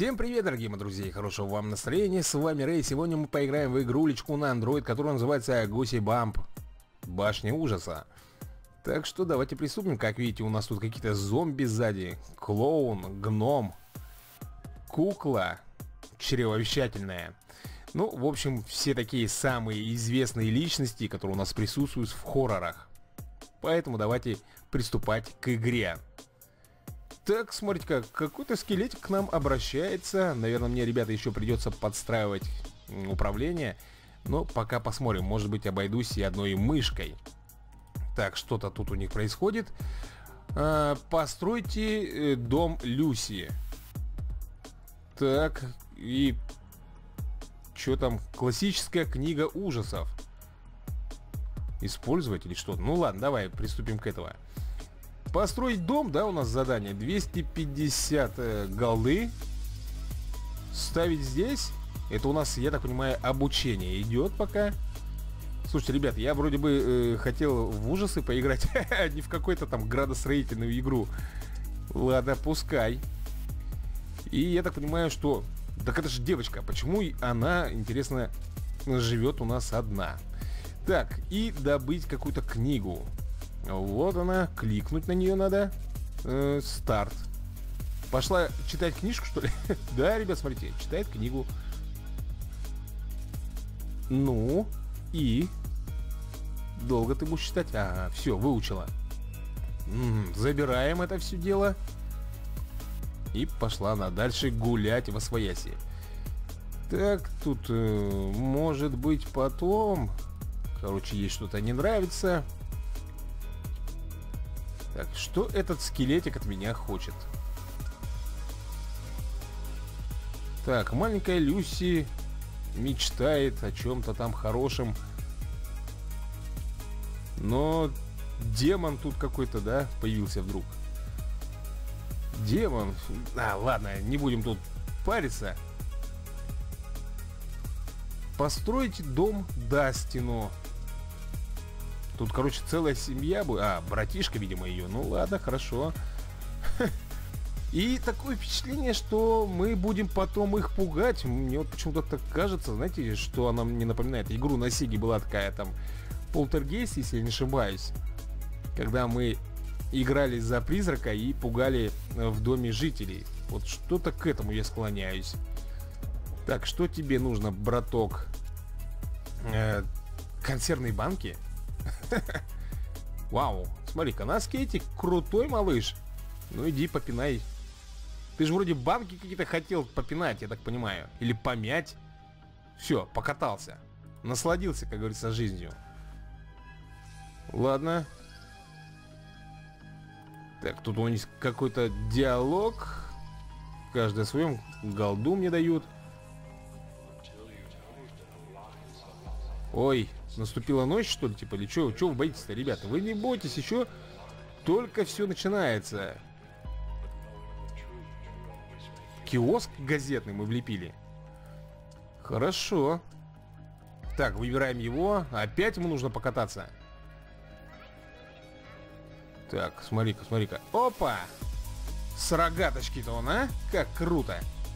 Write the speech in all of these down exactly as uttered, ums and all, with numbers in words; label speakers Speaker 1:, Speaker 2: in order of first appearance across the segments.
Speaker 1: Всем привет, дорогие мои друзья, и хорошего вам настроения. С вами Рэй. Сегодня мы поиграем в игрулечку на Android, которая называется Goosebump. Башня ужаса. Так что давайте приступим. Как видите, у нас тут какие-то зомби сзади. Клоун, гном, кукла чревовещательная. Ну, в общем, все такие самые известные личности, которые у нас присутствуют в хоррорах. Поэтому давайте приступать к игре. Так, смотрите, как какой-то скелетик к нам обращается. Наверное, мне, ребята, еще придется подстраивать управление. Но пока посмотрим. Может быть, обойдусь и одной мышкой. Так, что-то тут у них происходит. а, Постройте дом Люси. Так, и что там? Классическая книга ужасов. Использовать или что-то? Ну ладно, давай приступим к этому. Построить дом, да, у нас задание двести пятьдесят э, голды. Ставить здесь. Это у нас, я так понимаю, обучение идет пока. Слушайте, ребят, я вроде бы э, хотел в ужасы поиграть, а не в какой-то там градостроительную игру. Ладно, пускай. И я так понимаю, что... Так это же девочка, почему она, интересно, живет у нас одна? Так, и добыть какую-то книгу. Вот она, кликнуть на нее надо. э, Старт. Пошла читать книжку, что ли? Да, ребят, смотрите, читает книгу. Ну, и... Долго ты будешь читать? Ага, все, выучила. М-м, забираем это все дело. И пошла она дальше гулять восвояси. Так, тут э, может быть потом... Короче, ей что-то не нравится. Так, что этот скелетик от меня хочет? Так, маленькая Люси мечтает о чем-то там хорошем. Но демон тут какой-то, да, появился вдруг. Демон. А, ладно, не будем тут париться. Постройте дом Дастину. Тут, короче, целая семья будет. А, братишка, видимо, ее. Ну ладно, хорошо. И такое впечатление, что мы будем потом их пугать. Мне вот почему-то так кажется, знаете, что она мне напоминает. Игру на Сеге была такая там Полтергейст, если я не ошибаюсь. Когда мы играли за призрака и пугали в доме жителей. Вот что-то к этому я склоняюсь. Так, что тебе нужно, браток? Э, консервные банки? Вау, смотри-ка, на скейте крутой малыш. Ну иди попинай. Ты же вроде банки какие-то хотел попинать, я так понимаю. Или помять. Все, покатался. Насладился, как говорится, жизнью. Ладно. Так, тут у них какой-то диалог. Каждый о своем. Голду мне дают. Ой, наступила ночь, что ли, типа, или что? Чего вы боитесь-то, ребята? Вы не бойтесь, еще только все начинается. Киоск газетный мы влепили. Хорошо. Так, выбираем его. Опять ему нужно покататься. Так, смотри-ка, смотри-ка. Опа! С рогаточки-то он, а? Как круто.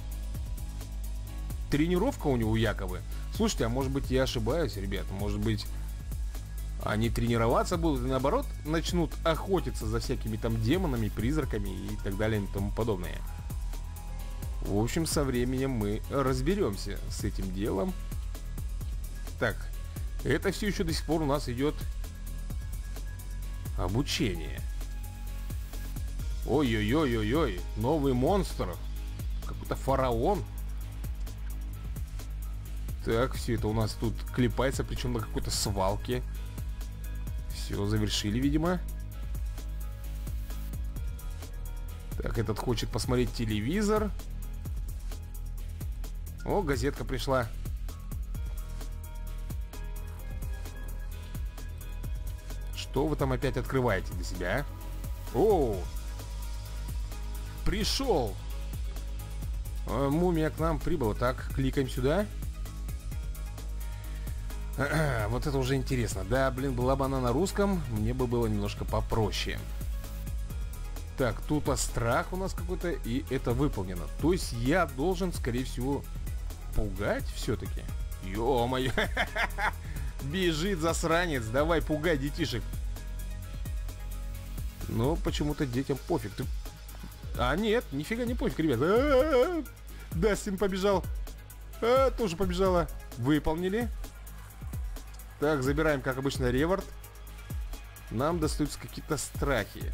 Speaker 1: Тренировка у него якобы. Слушайте, а может быть я ошибаюсь, ребята? Может быть они тренироваться будут и наоборот начнут охотиться за всякими там демонами, призраками и так далее и тому подобное. В общем, со временем мы разберемся с этим делом. Так, это все еще до сих пор у нас идет обучение. Ой-ой-ой-ой-ой, новый монстр. Какой-то фараон. Так, все это у нас тут клепается, причем на какой-то свалке. Все, завершили, видимо. Так, этот хочет посмотреть телевизор. О, газетка пришла. Что вы там опять открываете для себя? О, пришел. Мумия к нам прибыла. Так, кликаем сюда. Вот это уже интересно. Да, блин, была бы она на русском, мне бы было немножко попроще. Так, тут а страх у нас какой-то, и это выполнено. То есть я должен, скорее всего, пугать все-таки. Ё-моё. Бежит засранец. Давай, пугай детишек. Но почему-то детям пофиг. Ты... А, нет, нифига не пофиг, ребят. А-а-а! Дастин побежал. А, тоже побежала. Выполнили. Так, забираем, как обычно, реворд. Нам достаются какие-то страхи.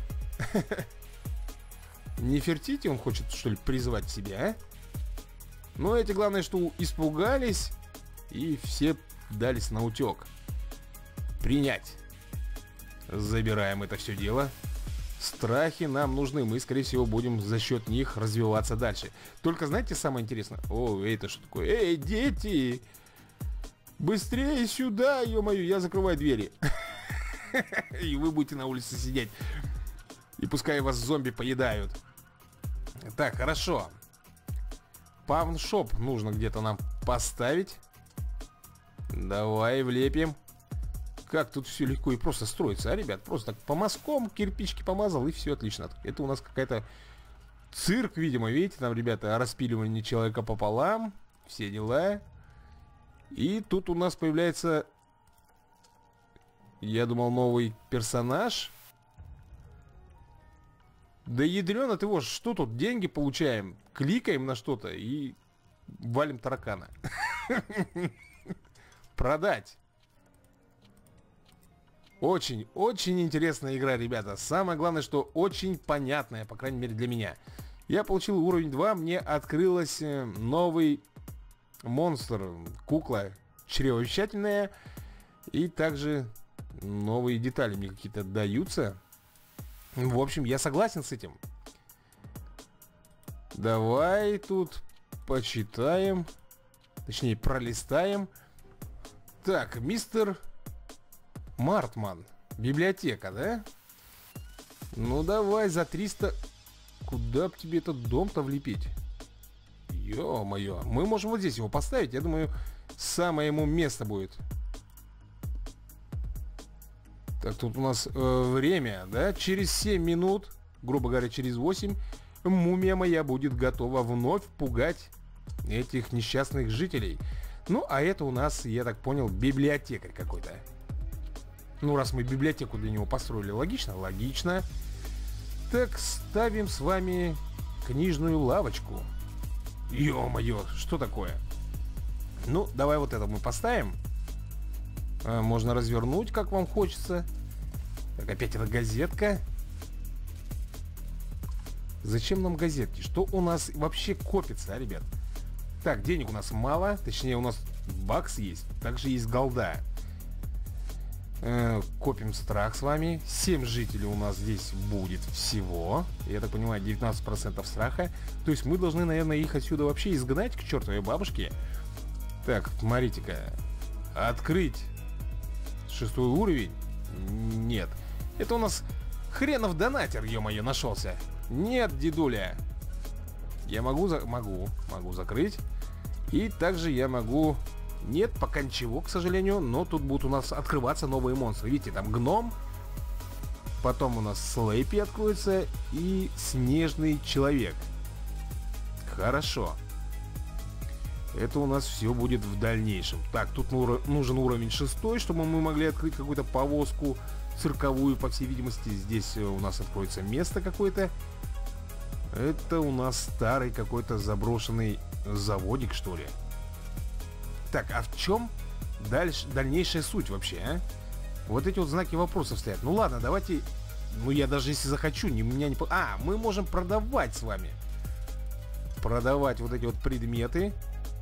Speaker 1: Нефертити он хочет, что ли, призвать себя, а? Но эти, главное, что испугались и все дались на утек. Принять. Забираем это все дело. Страхи нам нужны. Мы, скорее всего, будем за счет них развиваться дальше. Только, знаете, самое интересное? О, это что такое? Эй, дети! Быстрее сюда, ё-моё, я закрываю двери. И вы будете на улице сидеть. И пускай вас зомби поедают. Так, хорошо. Пауншоп нужно где-то нам поставить. Давай влепим. Как тут все легко и просто строится, а, ребят? Просто так по мазкам кирпичики помазал, и все отлично. Это у нас какая-то цирк, видимо. Видите, там, ребята, распиливание человека пополам. Все дела. И тут у нас появляется... Я думал, новый персонаж. Да ядрёно ты, вот, что тут? Деньги получаем, кликаем на что-то и валим таракана. Продать. Очень, очень интересная игра, ребята. Самое главное, что очень понятная, по крайней мере для меня. Я получил уровень два, мне открылось новый монстр, кукла чревовещательная. И также новые детали мне какие-то даются. В общем, я согласен с этим. Давай тут почитаем. Точнее, пролистаем. Так, мистер Мартман. Библиотека, да? Ну, давай за триста... Куда б тебе этот дом-то влепить? Ё-моё. Мы можем вот здесь его поставить. Я думаю, самое ему место будет. Так, тут у нас э, время, да? Через семь минут, грубо говоря, через восемь, мумия моя будет готова вновь пугать этих несчастных жителей. Ну, а это у нас, я так понял, библиотекарь какой-то. Ну, раз мы библиотеку для него построили, логично? Логично. Так, ставим с вами книжную лавочку. Ё-моё, что такое? Ну, давай вот это мы поставим. А, можно развернуть, как вам хочется. Так, опять эта газетка. Зачем нам газетки? Что у нас вообще копится, а, ребят? Так, денег у нас мало. Точнее, у нас бакс есть. Также есть голда. Э, копим страх с вами. семь жителей у нас здесь будет всего. Я так понимаю, девятнадцать процентов страха. То есть мы должны, наверное, их отсюда вообще изгнать к чертовой бабушке. Так, смотрите-ка. Открыть шестой уровень? Нет. Это у нас хренов донатер, ё-моё, нашелся. Нет, дедуля. Я могу, за... могу, могу закрыть. И также я могу... Нет, пока ничего, к сожалению. Но тут будут у нас открываться новые монстры. Видите, там гном. Потом у нас Слейпи откроется. И снежный человек. Хорошо. Это у нас все будет в дальнейшем. Так, тут нужен уровень шестой, чтобы мы могли открыть какую-то повозку цирковую, по всей видимости. Здесь у нас откроется место какое-то. Это у нас старый какой-то заброшенный заводик, что ли. Так, а в чем дальше, дальнейшая суть вообще, а? Вот эти вот знаки вопросов стоят. Ну ладно, давайте... Ну я даже если захочу, не, меня не... А, мы можем продавать с вами. Продавать вот эти вот предметы.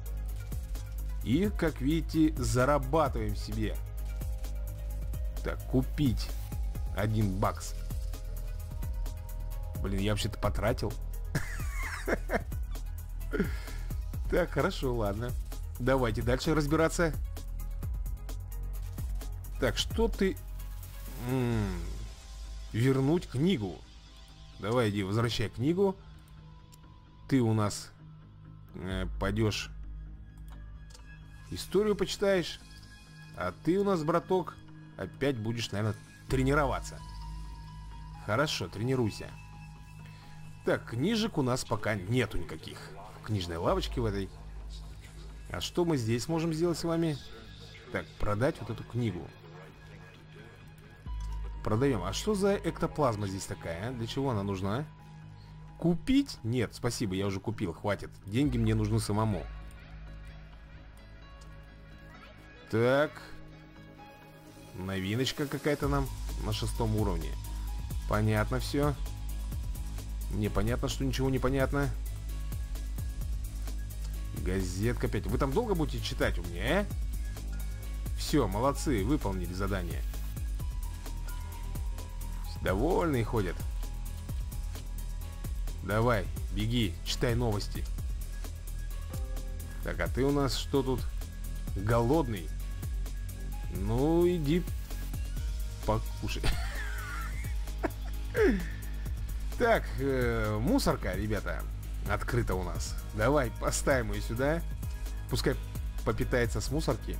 Speaker 1: И, как видите, зарабатываем себе. Так, купить один бакс. Блин, я вообще-то потратил. Так, хорошо, ладно. Давайте дальше разбираться. Так, что ты... М-м, вернуть книгу. Давай, иди, возвращай книгу. Ты у нас э, пойдешь... Историю почитаешь. А ты у нас, браток, опять будешь, наверное, тренироваться. Хорошо, тренируйся. Так, книжек у нас пока нету никаких. В книжной лавочке в этой. А что мы здесь можем сделать с вами? Так, продать вот эту книгу. Продаем. А что за эктоплазма здесь такая, а? Для чего она нужна? Купить? Нет, спасибо, я уже купил, хватит. Деньги мне нужны самому. Так. Новиночка какая-то нам на шестом уровне. Понятно все. Мне понятно, что ничего не понятно. Газетка опять. Вы там долго будете читать у меня, а? Все, молодцы, выполнили задание. Довольные ходят. Давай, беги, читай новости. Так, а ты у нас что тут? Голодный? Ну, иди покушай. Так, э, мусорка, ребята, открыта у нас. Давай, поставим ее сюда. Пускай попитается с мусорки.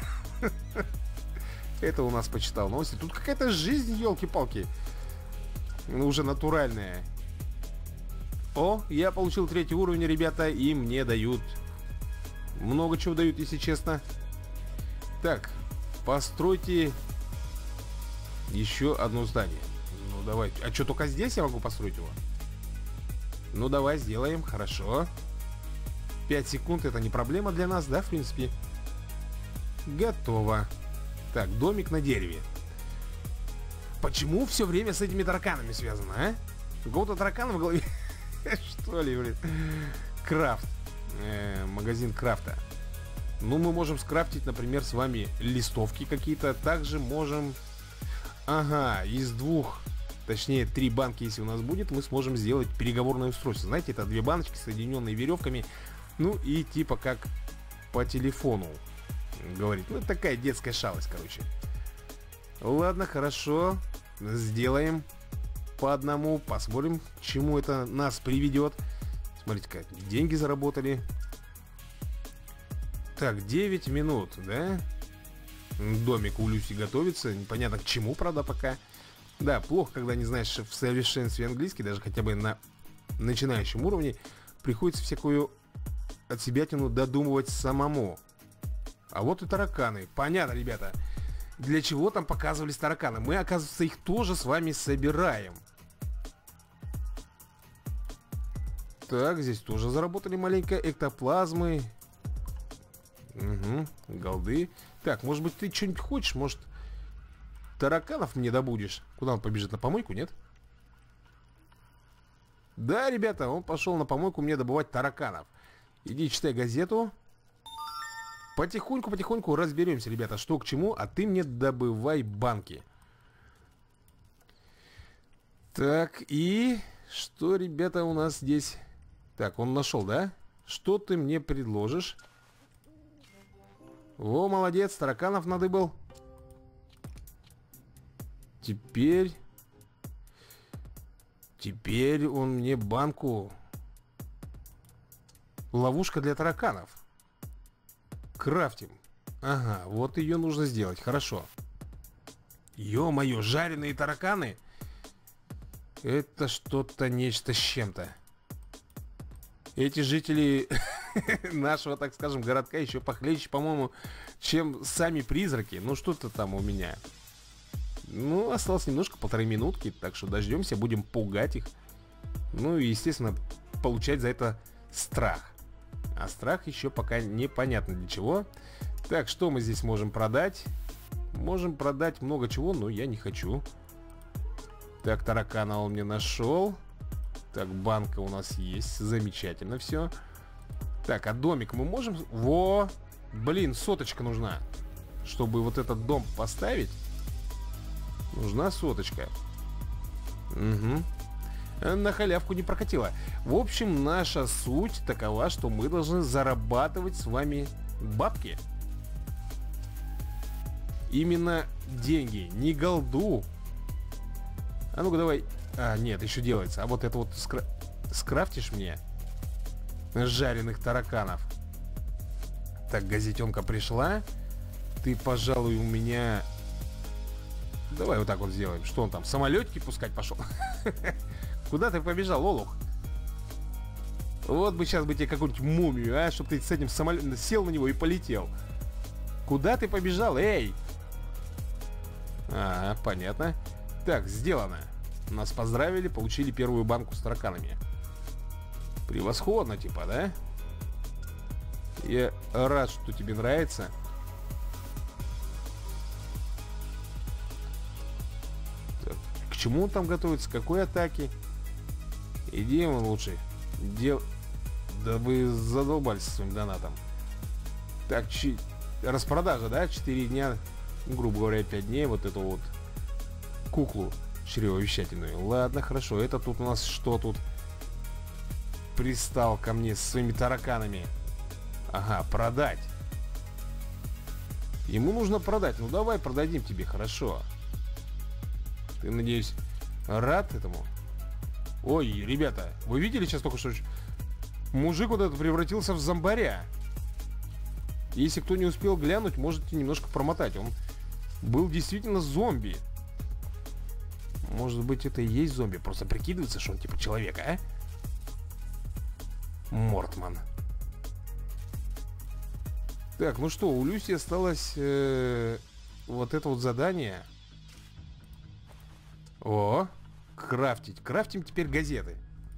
Speaker 1: Это у нас почитал новости. Тут какая-то жизнь, елки-палки. Ну, уже натуральная. О, я получил третий уровень, ребята, и мне дают. Много чего дают, если честно. Так, постройте еще одно здание. Ну, давай. А что, только здесь я могу построить его? Ну, давай, сделаем. Хорошо. пять секунд, это не проблема для нас, да, в принципе? Готово. Так, домик на дереве. Почему все время с этими тараканами связано, а? Какого-то таракана в голове? Что ли, блин? Крафт. Э, магазин крафта. Ну, мы можем скрафтить, например, с вами листовки какие-то. Также можем... Ага, из двух, точнее, три банки, если у нас будет, мы сможем сделать переговорное устройство. Знаете, это две баночки, соединенные веревками. Ну, и типа как по телефону говорить. Ну, это такая детская шалость, короче. Ладно, хорошо. Сделаем по одному. Посмотрим, к чему это нас приведет. Смотрите-ка, деньги заработали. Так, девять минут, да? Домик у Люси готовится. Непонятно к чему, правда, пока. Да, плохо, когда не знаешь в совершенстве английский, даже хотя бы на начинающем уровне. Приходится всякую отсебятину додумывать самому. А вот и тараканы. Понятно, ребята. Для чего там показывались тараканы? Мы, оказывается, их тоже с вами собираем. Так, здесь тоже заработали маленько эктоплазмы. Угу, голды. Так, может быть, ты что-нибудь хочешь? Может, тараканов мне добудешь? Куда он побежит? На помойку, нет? Да, ребята, он пошел на помойку мне добывать тараканов. Иди читай газету. Потихоньку-потихоньку разберемся, ребята, что к чему. А ты мне добывай банки. Так, и... Что, ребята, у нас здесь... Так, он нашел, да? Что ты мне предложишь? О, молодец, тараканов надыбал. Теперь... Теперь он мне банку... Ловушка для тараканов. Крафтим. Ага, вот ее нужно сделать, хорошо. Ё-моё, жареные тараканы? Это что-то нечто с чем-то. Эти жители нашего, так скажем, городка еще похлеще, по-моему, чем сами призраки. Ну, что-то там у меня. Ну, осталось немножко, полторы минутки. Так что дождемся, будем пугать их. Ну и, естественно, получать за это страх. А страх еще пока непонятно для чего. Так, что мы здесь можем продать? Можем продать много чего, но я не хочу. Так, таракана он мне нашел. Так, банка у нас есть. Замечательно все. Так, а домик мы можем... Во! Блин, соточка нужна. Чтобы вот этот дом поставить, нужна соточка. Угу. На халявку не прокатило. В общем, наша суть такова, что мы должны зарабатывать с вами бабки. Именно деньги, не голду. А ну-ка давай. А, нет, еще делается. А вот это вот скра... скрафтишь мне жареных тараканов. Так, газетенка пришла. Ты, пожалуй, у меня... Давай вот так вот сделаем. Что он там, самолетики пускать пошел? Куда ты побежал, олух? Вот бы сейчас бы тебе какую-нибудь мумию, а, чтобы ты с этим самолетом сел на него и полетел. Куда ты побежал, эй? А, понятно. Так, сделано. Нас поздравили, получили первую банку с тараканами. Превосходно, типа, да? Я рад, что тебе нравится. Так, к чему он там готовится? К какой атаке? Иди ему лучше. Дел... Да вы задолбались со своим донатом. Так, чи... распродажа, да? четыре дня, грубо говоря, пять дней. Вот эту вот куклу чревовещательную. Ладно, хорошо. Это тут у нас что тут? Пристал ко мне со своими тараканами. Ага, продать. Ему нужно продать. Ну давай продадим тебе, хорошо. Ты, надеюсь, рад этому? Ой, ребята, вы видели сейчас только что? Мужик вот этот превратился в зомбаря. Если кто не успел глянуть, можете немножко промотать. Он был действительно зомби. Может быть, это и есть зомби. Просто прикидывается, что он типа человек, а? Мортман. Так, ну что, у Люси осталось э, вот это вот задание. О, крафтить. Крафтим теперь газеты.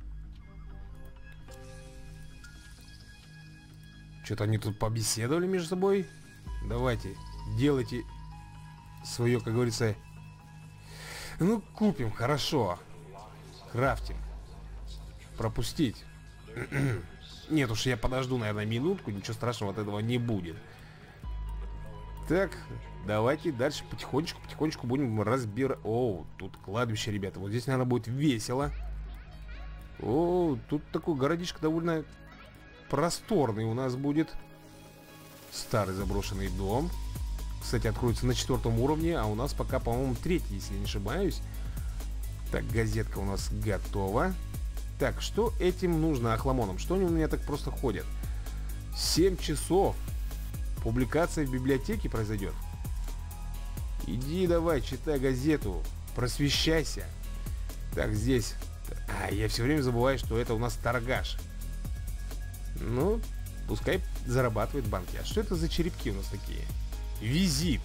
Speaker 1: Что-то они тут побеседовали между собой. Давайте, делайте свое, как говорится. Ну, купим, хорошо. Крафтим. Пропустить. Нет уж, я подожду, наверное, минутку. Ничего страшного от этого не будет. Так, давайте дальше потихонечку, потихонечку будем разбирать. О, тут кладбище, ребята. Вот здесь, наверное, будет весело. О, тут такой городишко довольно просторный у нас будет. Старый заброшенный дом. Кстати, откроется на четвертом уровне. А у нас пока, по-моему, третий, если я не ошибаюсь. Так, газетка у нас готова. Так, что этим нужно охламонам? Что они у меня так просто ходят? семь часов. Публикация в библиотеке произойдет. Иди давай, читай газету. Просвещайся. Так, здесь. А, я все время забываю, что это у нас торгаш. Ну, пускай зарабатывает банки. А что это за черепки у нас такие? Визит.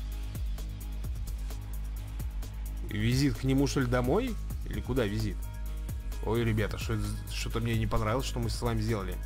Speaker 1: Визит к нему, что ли, домой? Или куда визит? Ой, ребята, что, что-то мне не понравилось, что мы с вами сделали.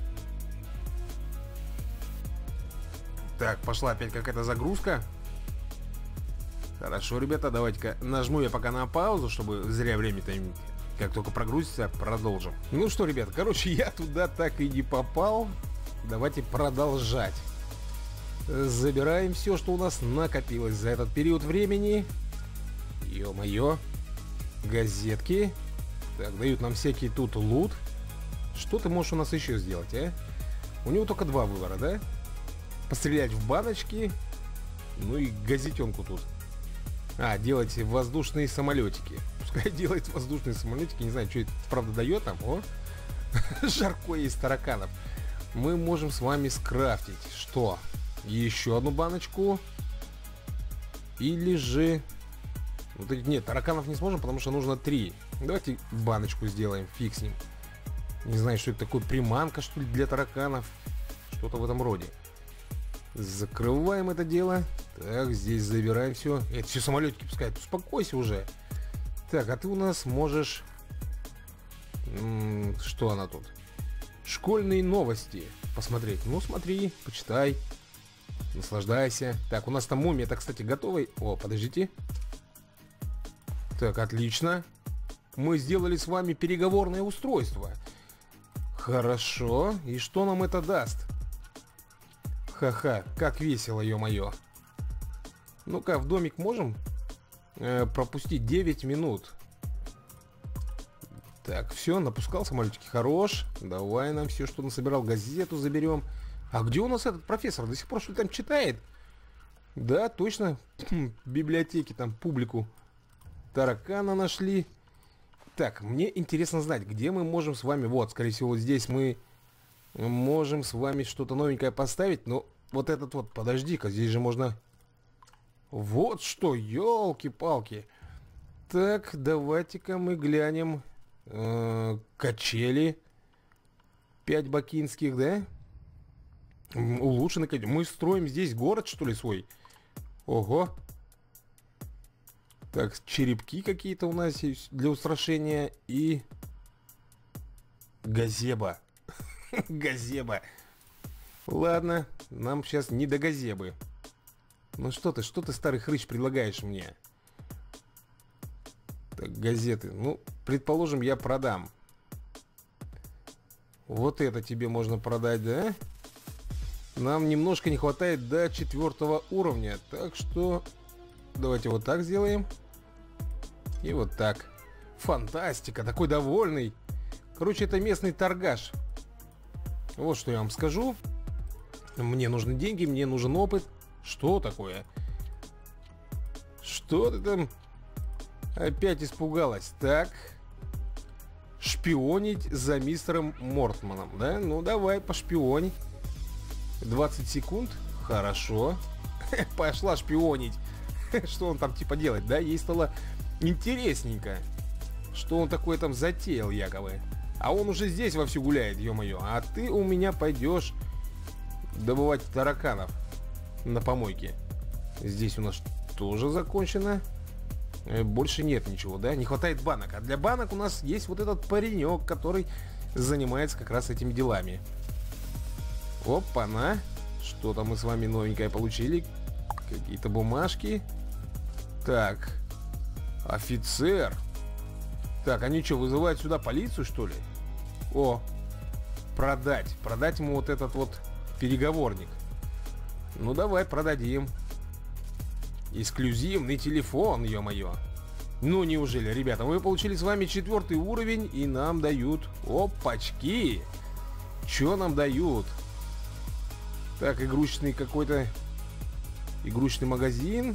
Speaker 1: Так, пошла опять какая-то загрузка. Хорошо, ребята, давайте-ка нажму я пока на паузу, чтобы зря время-то, как только прогрузится, продолжим. Ну что, ребята, короче, я туда так и не попал. Давайте продолжать. Забираем все, что у нас накопилось за этот период времени. Ё-моё. Газетки. Так, дают нам всякий тут лут. Что ты можешь у нас еще сделать, а? У него только два выбора, да? Пострелять в баночки. Ну и газетенку тут. А, делать воздушные самолетики. Пускай делает воздушные самолетики. Не знаю, что это правда дает нам. О, жарко из тараканов. Мы можем с вами скрафтить. Что? Еще одну баночку. Или же... Вот, нет, тараканов не сможем, потому что нужно три. Давайте баночку сделаем, фиг с ним. Не знаю, что это такое, приманка, что ли, для тараканов. Что-то в этом роде. Закрываем это дело. Так, здесь забираем все. Это все самолетики пускай. Успокойся уже. Так, а ты у нас можешь... М-м, что она тут? Школьные новости посмотреть. Ну, смотри, почитай. Наслаждайся. Так, у нас там мумия, это, кстати, готовый. О, подождите. Так, отлично. Мы сделали с вами переговорное устройство. Хорошо. И что нам это даст? Ха-ха, как весело, ё-моё. Ну-ка, в домик можем э, пропустить девять минут. Так, все, напускал самолетики. Хорош. Давай нам все, что насобирал. Газету заберем. А где у нас этот профессор? До сих пор что ли там читает? Да, точно. В библиотеке там публику таракана нашли. Так, мне интересно знать, где мы можем с вами... Вот, скорее всего, вот здесь мы можем с вами что-то новенькое поставить. Но вот этот вот, подожди-ка, здесь же можно... Вот что, елки-палки. Так, давайте-ка мы глянем. Э-э, качели. пять бакинских, да? Улучшенный. Мы строим здесь город, что ли, свой? Ого. Так, черепки какие-то у нас есть для устрашения. И... газеба. Газеба. Ладно, нам сейчас не до газебы. Ну что ты, что ты, старый хрыч, предлагаешь мне? Так, газеты. Ну, предположим, я продам. Вот это тебе можно продать, да? Нам немножко не хватает до четвертого уровня. Так что давайте вот так сделаем. И вот так. Фантастика, такой довольный. Короче, это местный торгаш. Вот что я вам скажу. Мне нужны деньги, мне нужен опыт. Что такое? Что ты там опять испугалась? Так. Шпионить за мистером Мортманом, да? Ну, давай, пошпионь. двадцать секунд. Хорошо. Пошла шпионить. Что он там типа делает, да? Ей стало интересненько. Что он такое там затеял якобы. А он уже здесь вовсю гуляет, ё-моё. А ты у меня пойдешь добывать тараканов на помойке. Здесь у нас тоже закончено. Больше нет ничего, да? Не хватает банок. А для банок у нас есть вот этот паренек, который занимается как раз этими делами. Опа-на. Что-то мы с вами новенькое получили. Какие-то бумажки. Так. Офицер. Так, они что, вызывают сюда полицию, что ли? О, продать. Продать ему вот этот вот переговорник. Ну, давай, продадим. Эксклюзивный телефон, ё-моё. Ну, неужели, ребята, мы получили с вами четвертый уровень, и нам дают... Опачки! Чё нам дают? Так, игрушечный какой-то... Игрушечный магазин.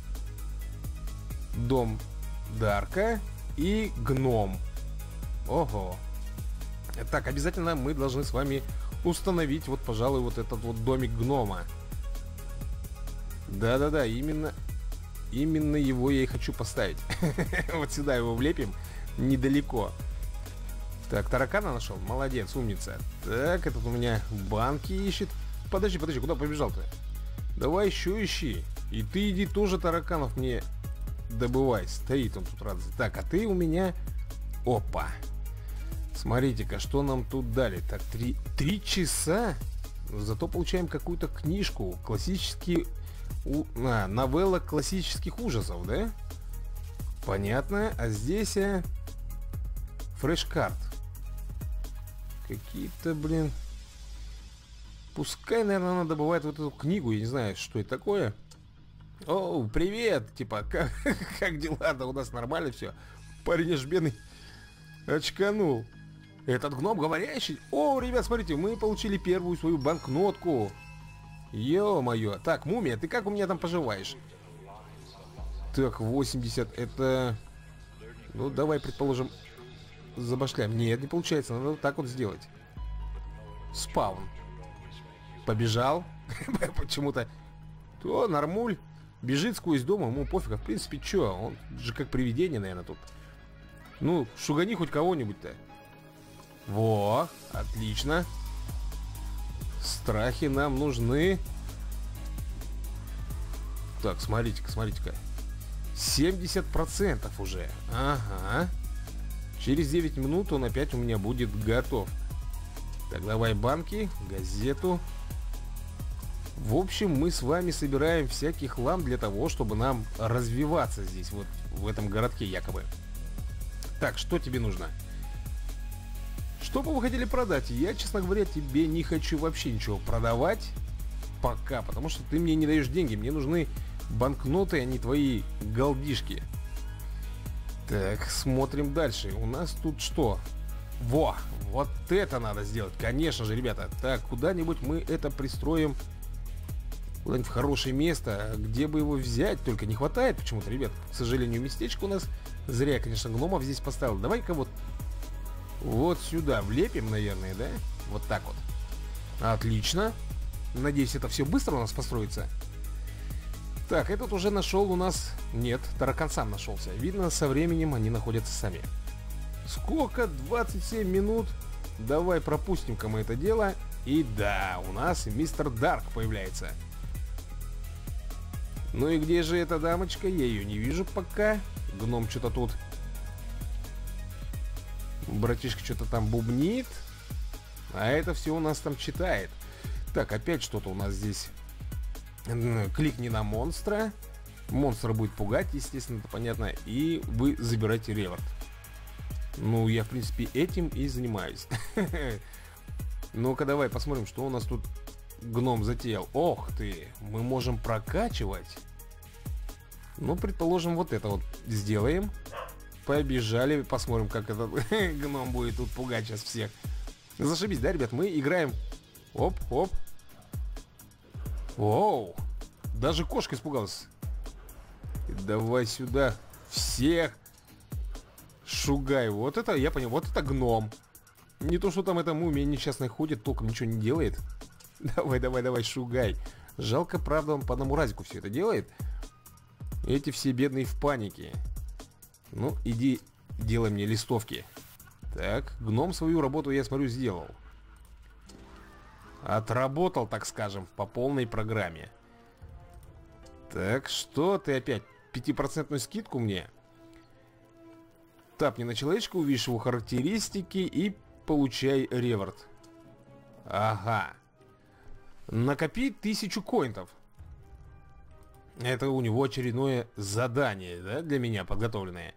Speaker 1: Дом Дарка. И гном. Ого. Так, обязательно мы должны с вами установить вот, пожалуй, вот этот вот домик гнома. Да-да-да, именно Именно его я и хочу поставить. Вот сюда его влепим. Недалеко. Так, таракана нашел? Молодец, умница. Так, этот у меня банки ищет. Подожди, подожди, куда побежал-то? Давай еще ищи. И ты иди тоже тараканов мне добывай. Стоит он тут радостно. Так, а ты у меня... Опа. Смотрите-ка, что нам тут дали. Так, три, три часа. Зато получаем какую-то книжку. Классический... У... А, новелла классических ужасов, да? Понятно. А здесь... А... Фреш-карт. Какие-то, блин... Пускай, наверное, она добывает вот эту книгу. Я не знаю, что это такое. О, привет! Типа, как, как дела? Да у нас нормально все. Парень аж бедный очканул. Этот гном говорящий. О, ребят, смотрите, мы получили первую свою банкнотку. Ё-моё. Так, мумия, ты как у меня там поживаешь? Так, восемьдесят. Это... Ну, давай, предположим, забашляем. Нет, не получается. Надо вот так вот сделать. Спаун. Побежал. Почему-то. То, нормуль. Бежит сквозь дом, ему пофиг. А в принципе, чё? Он же как привидение, наверное, тут. Ну, шугани хоть кого-нибудь-то. Во, отлично. Страхи нам нужны. Так, смотрите-ка, смотрите-ка. семьдесят процентов уже. Ага. Через девять минут он опять у меня будет готов. Так, давай банки, газету. В общем, мы с вами собираем всякий хлам для того, чтобы нам развиваться здесь, вот в этом городке якобы. Так, что тебе нужно? Что бы вы хотели продать? Я, честно говоря, тебе не хочу вообще ничего продавать пока, потому что ты мне не даешь деньги. Мне нужны банкноты, а не твои голдишки. Так, смотрим дальше. У нас тут что? Во, вот это надо сделать, конечно же, ребята. Так, куда-нибудь мы это пристроим. Куда-нибудь в хорошее место. Где бы его взять? Только не хватает почему-то, ребят. К сожалению, местечко у нас. Зря, конечно, гномов здесь поставил. Давай-ка вот вот сюда влепим, наверное, да? Вот так вот. Отлично. Надеюсь, это все быстро у нас построится. Так, этот уже нашел у нас... Нет, таракан сам нашелся. Видно, со временем они находятся сами. Сколько? двадцать семь минут. Давай пропустим-ка мы это дело. И да, у нас мистер Дарк появляется. Ну и где же эта дамочка? Я ее не вижу пока. Гном что-то тут. Братишка что-то там бубнит. А это все у нас там читает. Так, опять что-то у нас здесь. Кликни на монстра. Монстр будет пугать, естественно, это понятно. И вы забираете реворд. Ну, я, в принципе, этим и занимаюсь. Ну-ка, давай посмотрим, что у нас тут гном затеял. Ох ты, мы можем прокачивать. Ну, предположим, вот это вот сделаем. Побежали, посмотрим, как этот гном будет тут пугать сейчас всех. Зашибись, да, ребят? Мы играем. Оп, оп. Оу. Даже кошка испугалась. Давай сюда. Всех. Шугай. Вот это, я понял, вот это гном. Не то, что там эта мумия несчастная ходит, толком ничего не делает. Давай, давай, давай, шугай. Жалко, правда, он по одному разику все это делает. Эти все бедные в панике. Ну, иди, делай мне листовки. Так, гном свою работу, я смотрю, сделал. Отработал, так скажем, по полной программе. Так, что ты опять? Пятипроцентную скидку мне? Тапни на человечка, увидишь его характеристики и получай реворд. Ага. Накопи тысячу коинтов. Это у него очередное задание, да, для меня подготовленное.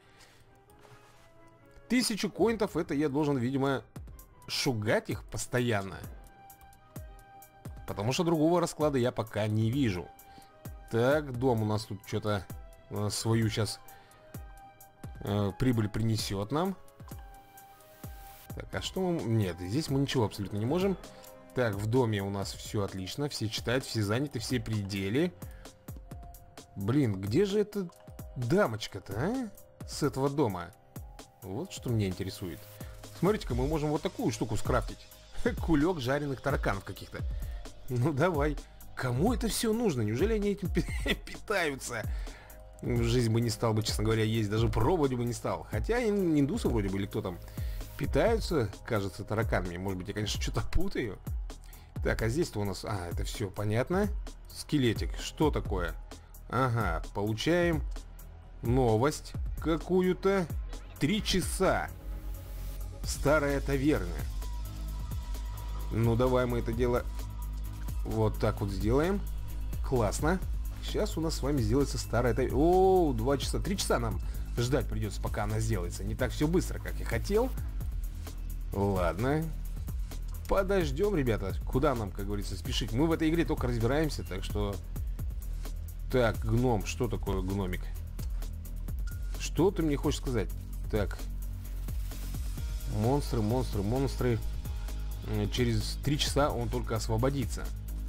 Speaker 1: Тысячу коинтов, это я должен, видимо, шугать их постоянно. Потому что другого расклада я пока не вижу. Так, дом у нас тут что-то э, свою сейчас э, прибыль принесет нам. Так, а что мы... Нет, здесь мы ничего абсолютно не можем. Так, в доме у нас все отлично. Все читают, все заняты, все при деле. Блин, где же эта дамочка-то, а? С этого дома. Вот что меня интересует. Смотрите-ка, мы можем вот такую штуку скрафтить. Кулек жареных тараканов каких-то. Ну давай. Кому это все нужно? Неужели они этим питаются? В жизнь бы не стал бы, честно говоря, есть. Даже пробовать бы не стал. Хотя индусы вроде бы, или кто там, питаются, кажется, тараканами. Может быть, я, конечно, что-то путаю. Так, а здесь-то у нас... А, это все понятно. Скелетик. Что такое? Ага, получаем новость какую-то. Три часа. Старая таверна. Ну, давай мы это дело вот так вот сделаем. Классно. Сейчас у нас с вами сделается старая таверна. О, два часа. Три часа нам ждать придется, пока она сделается. Не так все быстро, как я хотел. Ладно. Подождем, ребята. Куда нам, как говорится, спешить? Мы в этой игре только разбираемся, так что... Так, гном. Что такое гномик? Что ты мне хочешь сказать? Так. Монстры, монстры, монстры. Через три часа он только освободится.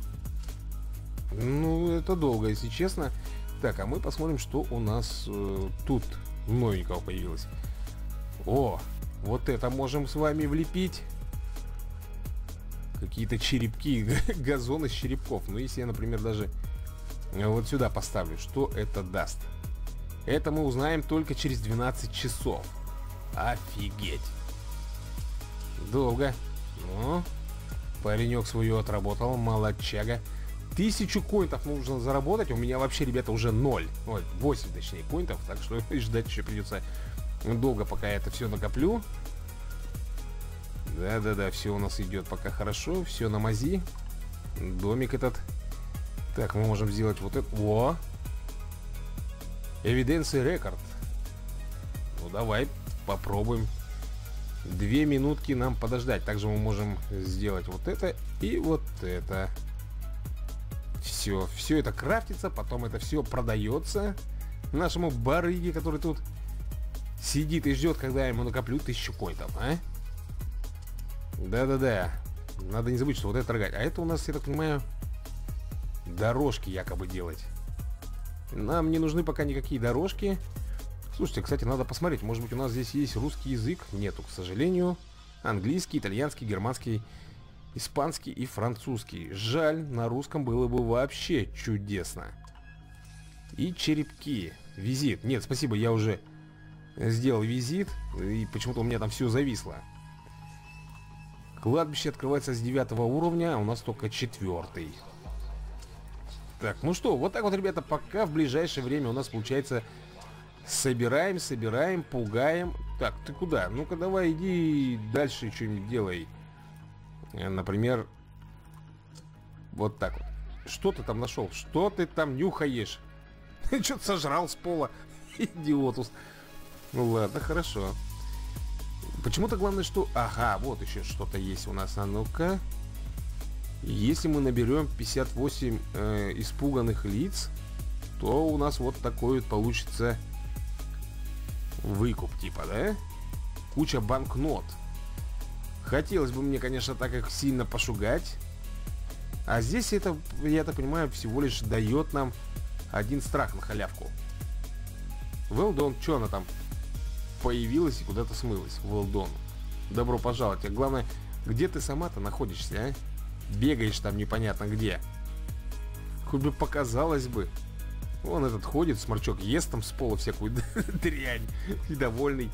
Speaker 1: Ну, это долго, если честно. Так, а мы посмотрим, что у нас э, тут новенького появилось. О, вот это можем с вами влепить. Какие-то черепки, газон из черепков. Ну, если я, например, даже вот сюда поставлю, что это даст? Это мы узнаем только через двенадцать часов. Офигеть. Долго. Ну, паренек свою отработал, молодчага. Тысячу коинтов нужно заработать. У меня вообще, ребята, уже ноль. Ой, восемь, точнее, коинтов. Так что ждать еще придется долго, пока я это все накоплю. Да-да-да, все у нас идет пока хорошо. Все на мази. Домик этот. Так, мы можем сделать вот это. О! Эвиденция рекорд. Ну, давай попробуем. Две минутки нам подождать. Также мы можем сделать вот это и вот это. Все, все это крафтится, потом это все продается нашему барыге, который тут сидит и ждет, когда я ему накоплю тысячу коинтов, а? Да-да-да. Надо не забыть, что вот это торгать. А это у нас, я так понимаю, дорожки якобы делать. Нам не нужны пока никакие дорожки. Слушайте, кстати, надо посмотреть. Может быть, у нас здесь есть русский язык? Нету, к сожалению. Английский, итальянский, германский, испанский и французский. Жаль, на русском было бы вообще чудесно. И черепки. Визит. Нет, спасибо, я уже сделал визит. И почему-то у меня там все зависло. Кладбище открывается с девятого уровня, а у нас только четвертый. Так, ну что, вот так вот, ребята, пока в ближайшее время у нас получается собираем, собираем, пугаем. Так, ты куда? Ну-ка давай иди дальше что-нибудь делай. Например, вот так вот. Что ты там нашел? Что ты там нюхаешь? Что-то сожрал с пола. Идиотус. Ну ладно, хорошо. Почему-то главное, что... Ага, вот еще что-то есть у нас. А ну-ка. Если мы наберем пятьдесят восемь э, испуганных лиц, то у нас вот такой вот получится выкуп, типа, да? Куча банкнот. Хотелось бы мне, конечно, так их сильно пошугать. А здесь это, я так понимаю, всего лишь дает нам один страх на халявку. Well done. Что она там появилась и куда-то смылась? Well done. Добро пожаловать. А главное, где ты сама-то находишься, а? Бегаешь там непонятно где. Хоть бы показалось бы. Вон этот ходит, сморчок, ест там с пола всякую дрянь. И довольный.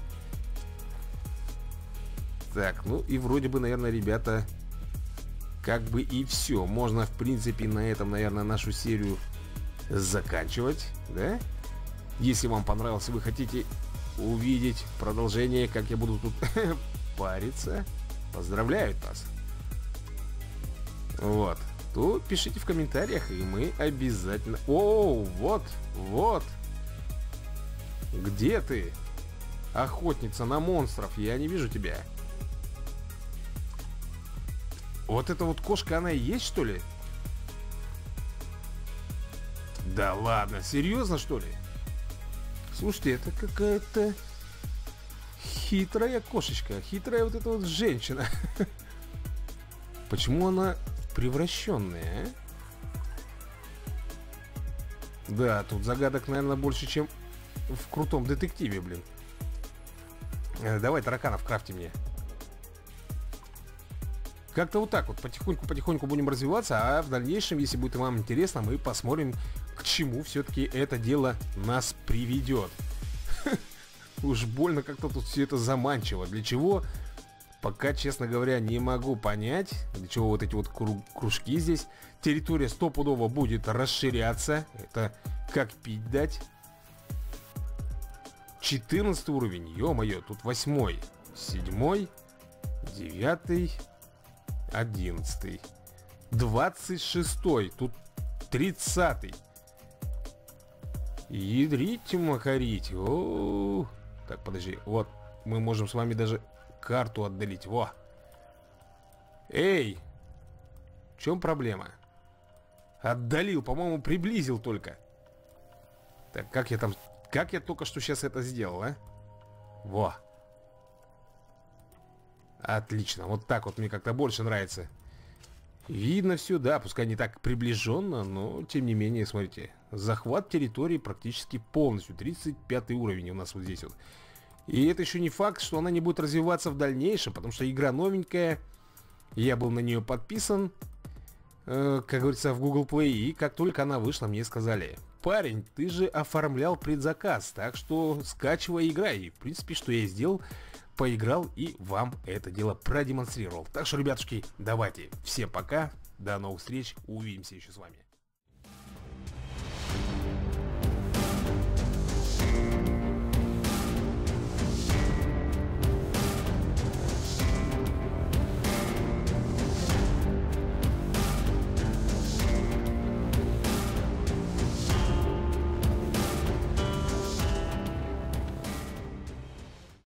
Speaker 1: Так, ну и вроде бы, наверное, ребята, как бы и все. Можно, в принципе, на этом, наверное, нашу серию заканчивать, да? Если вам понравилось, вы хотите увидеть продолжение, как я буду тут париться, поздравляю вас. Вот. То пишите в комментариях, и мы обязательно... О, вот, вот. Где ты? Охотница на монстров, я не вижу тебя. Вот эта вот кошка, она и есть, что ли? Да ладно, серьезно, что ли? Слушайте, это какая-то хитрая кошечка. Хитрая вот эта вот женщина. Почему она превращенная, а? Да, тут загадок, наверное, больше, чем в крутом детективе, блин. Давай тараканов крафти мне. Как-то вот так вот, потихоньку-потихоньку будем развиваться, а в дальнейшем, если будет вам интересно, мы посмотрим, к чему все-таки это дело нас приведет. Уж больно как-то тут все это заманчиво. Для чего? Пока, честно говоря, не могу понять, для чего вот эти вот кружки здесь. Территория стопудово будет расширяться. Это как пить дать. четырнадцатый уровень, ё-моё, тут восьмой, седьмой, девятый, одиннадцатый, двадцать шестой, тут тридцатый. Ядрите макарить. О-о-о. Так, подожди, вот мы можем с вами даже карту отдалить. Во. Эй, в чем проблема? Отдалил, по-моему, приблизил только. Так, как я там... Как я только что сейчас это сделал, а? Во. Отлично, вот так вот мне как-то больше нравится. Видно все, да, пускай не так приближенно, но тем не менее, смотрите. Захват территории практически полностью. тридцать пятый уровень у нас вот здесь вот. И это еще не факт, что она не будет развиваться в дальнейшем, потому что игра новенькая. Я был на нее подписан, э, как говорится, в Google Play. И как только она вышла, мне сказали: парень, ты же оформлял предзаказ, так что скачивай и играй. И в принципе, что я и сделал, поиграл и вам это дело продемонстрировал. Так что, ребятушки, давайте, всем пока, до новых встреч, увидимся еще с вами.